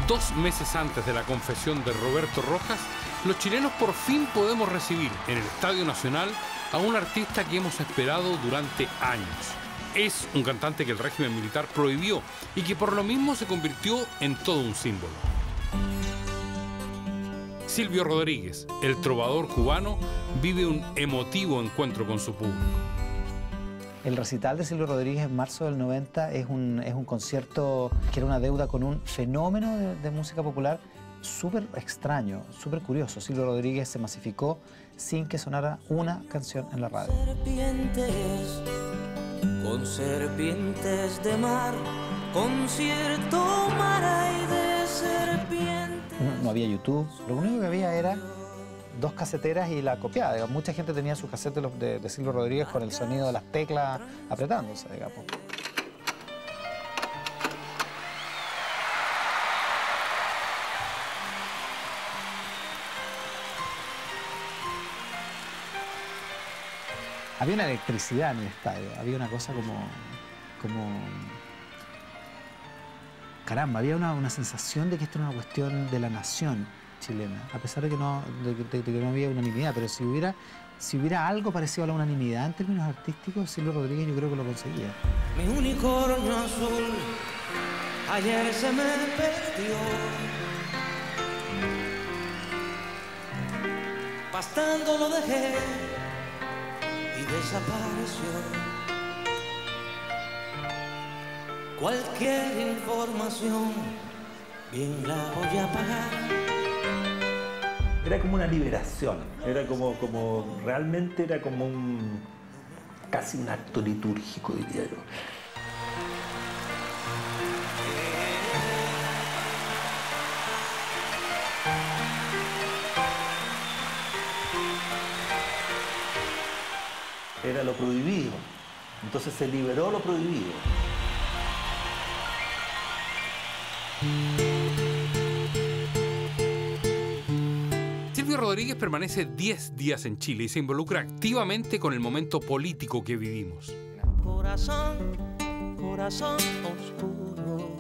2 meses antes de la confesión de Roberto Rojas, los chilenos por fin podemos recibir en el Estadio Nacional a un artista que hemos esperado durante años. Es un cantante que el régimen militar prohibió y que por lo mismo se convirtió en todo un símbolo. Silvio Rodríguez, el trovador cubano, vive un emotivo encuentro con su público. El recital de Silvio Rodríguez en marzo del 90 es un concierto que era una deuda con un fenómeno de música popular súper extraño, súper curioso. Silvio Rodríguez se masificó sin que sonara una canción en la radio. Serpientes, con serpientes de mar, concierto maray de serpientes. No había YouTube, lo único que había era 2 caseteras y la copiada. Digamos, mucha gente tenía sus casetes de Silvio Rodríguez con el sonido de las teclas apretándose, digamos. Había una electricidad en el estadio, había una cosa como caramba, había una sensación de que esto era una cuestión de la nación chilena, a pesar de que no había unanimidad, pero si hubiera algo parecido a la unanimidad en términos artísticos, Silvio Rodríguez yo creo que lo conseguía. Mi unicornio azul ayer se me perdió, pastando lo dejé y desapareció. Cualquier información bien la voy a pagar. Era como una liberación, era realmente era como casi un acto litúrgico, diría yo. Era lo prohibido, entonces se liberó lo prohibido. Silvio Rodríguez permanece 10 días en Chile y se involucra activamente con el momento político que vivimos. Corazón, corazón oscuro.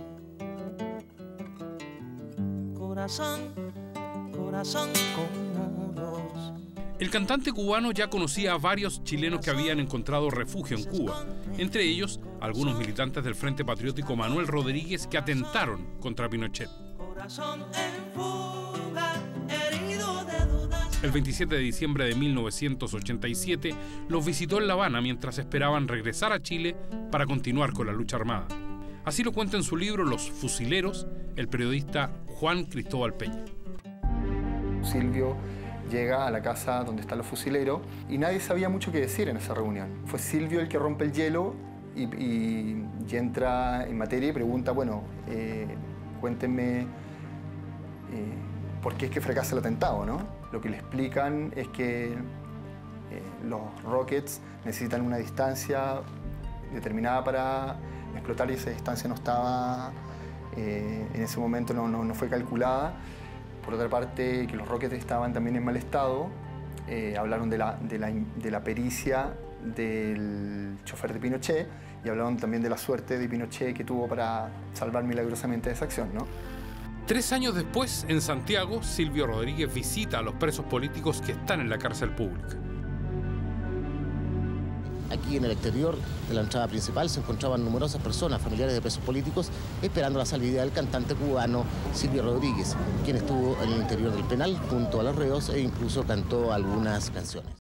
Corazón, corazón con muros. El cantante cubano ya conocía a varios chilenos que habían encontrado refugio en Cuba, entre ellos algunos militantes del Frente Patriótico Manuel Rodríguez que atentaron contra Pinochet. Corazón en fuga, herido de dudas. El 27 de diciembre de 1987 los visitó en La Habana mientras esperaban regresar a Chile para continuar con la lucha armada. Así lo cuenta en su libro Los Fusileros el periodista Juan Cristóbal Peña. Silvio llega a la casa donde están los fusileros y nadie sabía mucho qué decir en esa reunión. Fue Silvio el que rompe el hielo y entra en materia y pregunta, bueno, cuéntenme por qué es que fracasa el atentado, ¿no? Lo que le explican es que los rockets necesitan una distancia determinada para explotar y esa distancia no estaba, en ese momento no fue calculada. Por otra parte, que los rockets estaban también en mal estado. Hablaron de la pericia del chofer de Pinochet y hablaron también de la suerte de Pinochet que tuvo para salvar milagrosamente esa acción, ¿no? 3 años después, en Santiago, Silvio Rodríguez visita a los presos políticos que están en la cárcel pública. Aquí en el exterior de la entrada principal se encontraban numerosas personas, familiares de presos políticos, esperando la salida del cantante cubano Silvio Rodríguez, quien estuvo en el interior del penal junto a los reos e incluso cantó algunas canciones.